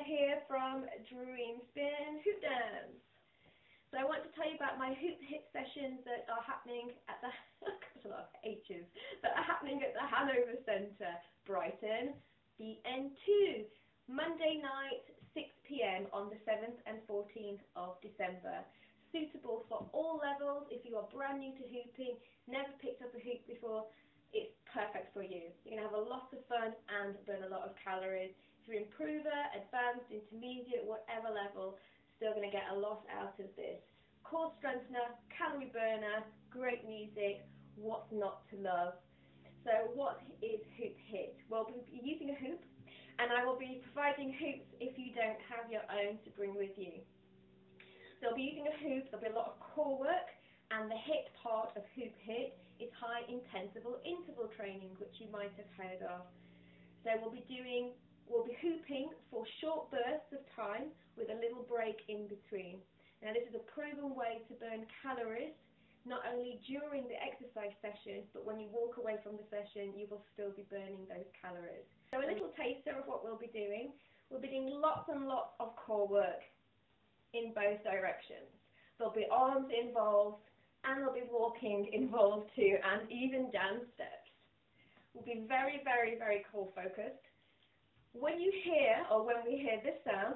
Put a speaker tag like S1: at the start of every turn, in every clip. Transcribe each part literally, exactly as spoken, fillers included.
S1: here from DreamSpin Hoop Dance. So I want to tell you about my hoop hit sessions that are happening at the a lot of H's that are happening at the Hanover Centre, Brighton, B N two, Monday night, six p m on the seventh and fourteenth of December. Suitable for all levels. If you are brand new to hooping, never picked up a hoop before, it's perfect for you. You're going to have a lot of fun and burn a lot of calories. If you're improver, advanced, intermediate, whatever level, still going to get a lot out of this. Core strengthener, calorie burner, great music, what's not to love? So what is Hoop HIIT? Well, we'll be using a hoop, and I will be providing hoops if you don't have your own to bring with you. So I'll be using a hoop, there'll be a lot of core work, and the HIIT part of Hoop HIIT is high intensive interval training, which you might have heard of. So we'll be doing, we'll be hooping for short bursts of time with a little break in between. Now this is a proven way to burn calories, not only during the exercise session, but when you walk away from the session, you will still be burning those calories. So a little taster of what we'll be doing. We'll be doing lots and lots of core work in both directions. There'll be arms involved, and there'll be walking involved too, and even dance steps. We'll be very, very, very core focused. When you hear, or when we hear this sound,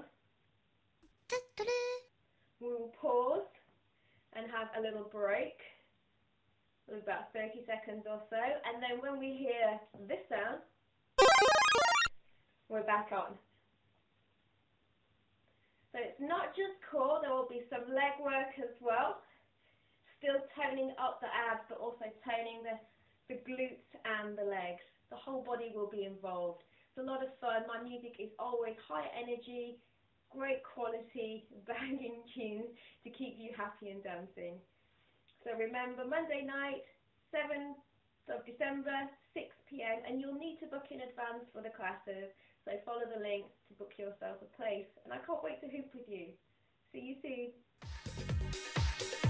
S1: we will pause and have a little break, of about thirty seconds or so, and then when we hear this sound, we're back on. So it's not just core, there will be some leg work as well, still toning up the abs, but also toning the, the glutes and the legs. The whole body will be involved. It's a lot of fun. My music is always high energy, great quality, banging tunes to keep you happy and dancing. So remember, Monday night, seventh of December, six p m, and you'll need to book in advance for the classes. So follow the links to book yourself a place. And I can't wait to hoop with you. See you soon.